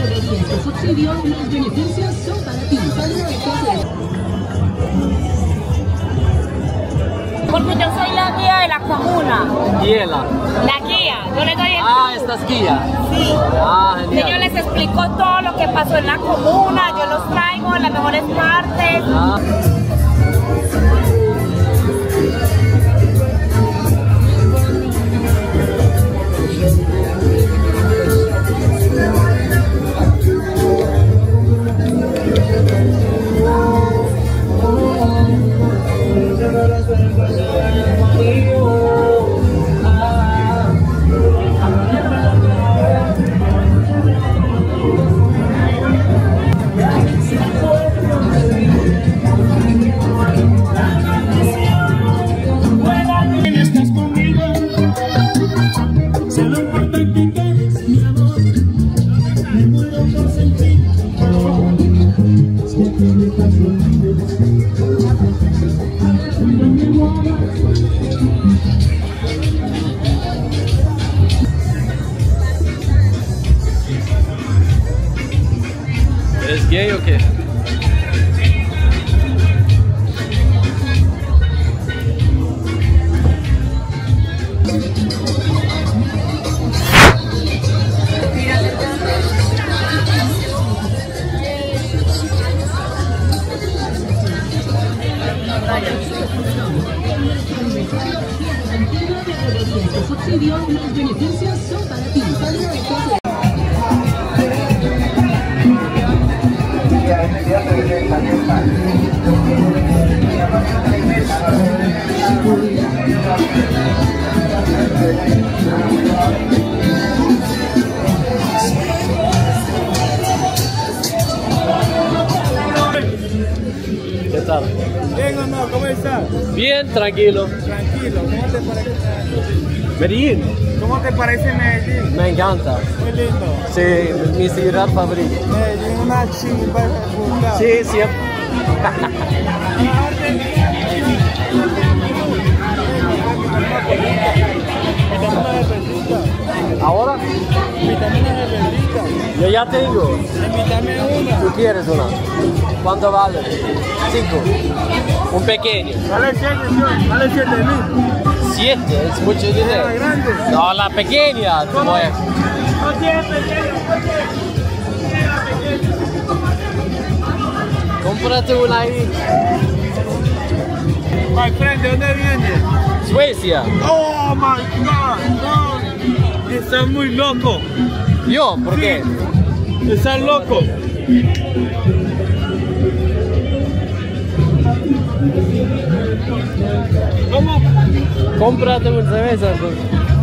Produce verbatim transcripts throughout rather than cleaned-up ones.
Este subsidio, los beneficios son para ti. Porque yo soy la guía de la comuna. Guía. La guía. Yo le doy el... Ah, ¿estás guía? Sí. Ah, Y genial. yo les explico todo lo que pasó en la comuna. Yo los traigo en las mejores partes. Ah. ¿Eres gay o qué? Este subsidio, los beneficios son para ti. ¿Qué tal? Bien o no, ¿cómo estás? Bien, tranquilo. Tranquilo, ¿cómo te parece? Medellín, ¿Cómo te parece Medellín? me encanta. Muy lindo. Sí, mi ciudad favorita. Medellín, una chimba de puta. Sí, siempre. ¿Ahora? Vitamina de verdita. Yo ya tengo. Invítame una. ¿Tú quieres una? ¿Cuánto vale? Cinco. Un pequeño. Vale siete, señor. Vale siete mil. Siete, es mucho dinero. ¿La grande? No, la pequeña. Te voy a... No tiene pequeño, no tiene la pequeña. Cómprate una ahí. My friend, ¿de dónde viene? Suecia. Oh my God, no. Estás muy loco. ¿Yo? ¿Por qué? Estás loco. ¿Cómo? Cómprate una cerveza entonces.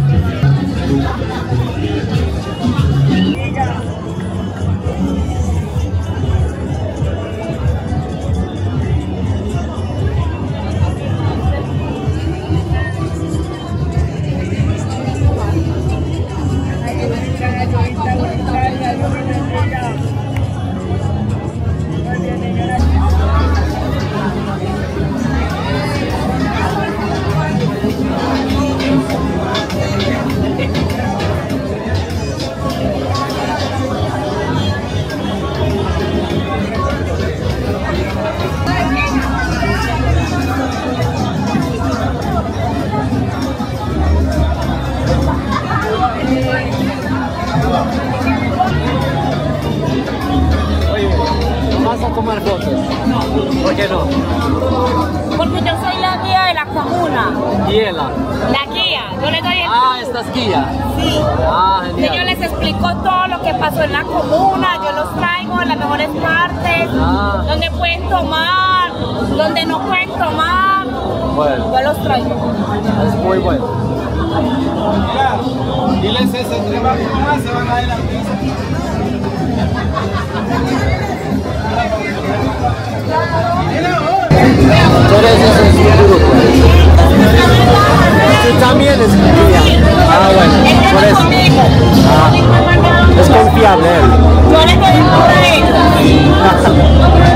Vas a tomar fotos. ¿Por qué no? Porque yo soy la guía de la comuna. Guía. La guía. Yo le doy el... Ah, ¿estás guía? Sí. Ah, Y yo genial. les explico todo lo que pasó en la comuna. Yo los traigo en las mejores partes. Ah. Donde pueden tomar, donde no pueden tomar. Bueno, Yo los traigo. es muy bueno. Mira, diles eso, entre más más se van a ir a la pizza. Entonces eso es un grupo. Tú también es guía. Ah, bueno, por eso. Ah, es confiable él. Yo les doy el nombre a ellos.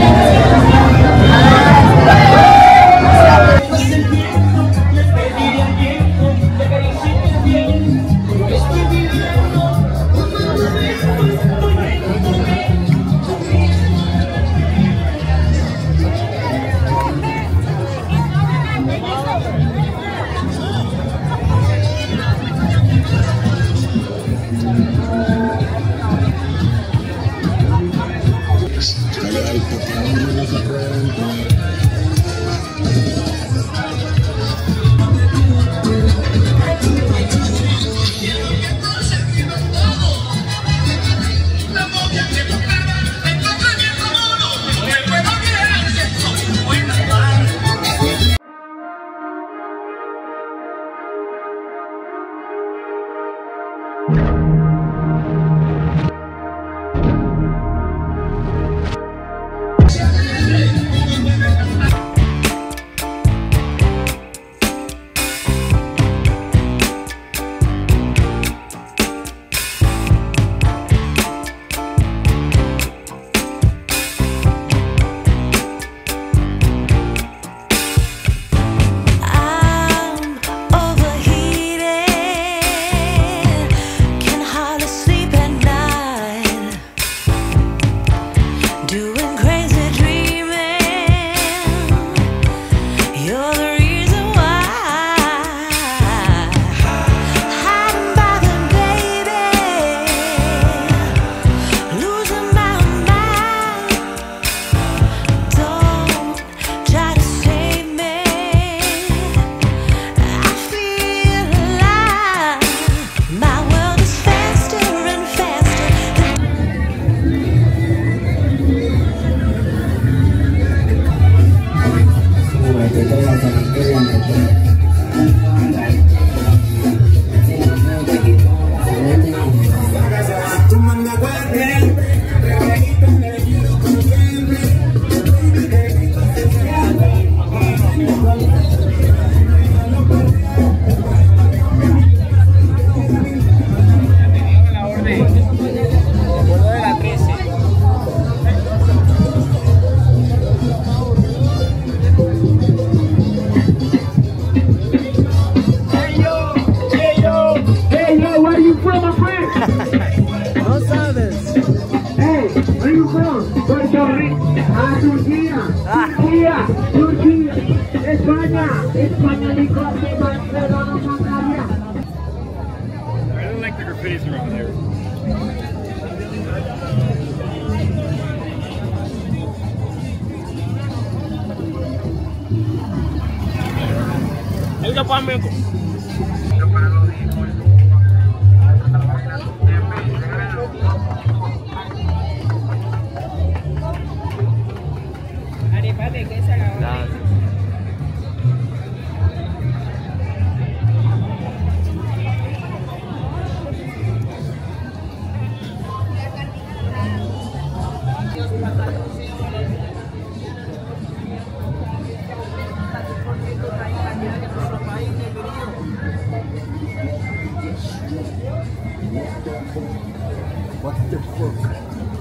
Turquía, Turquía, España, España, Nicosia, Barcelona, Bulgaria. I don't like the graffitis around there. El campamento. What the fuck?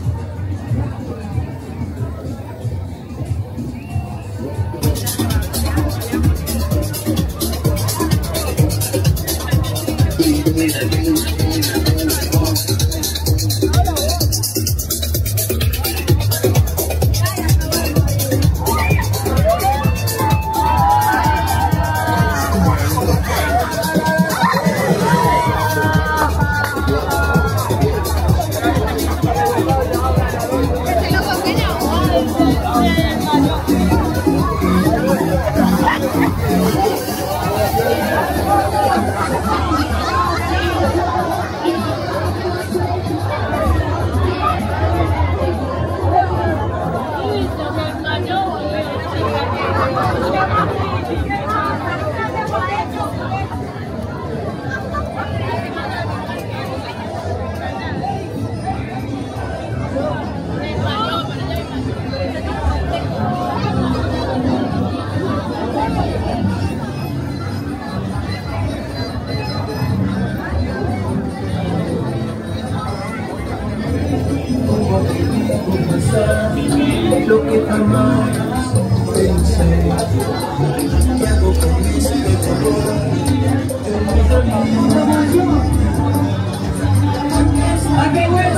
Lo que jamás pensé, ¿qué hago con este color? ¡A qué bueno!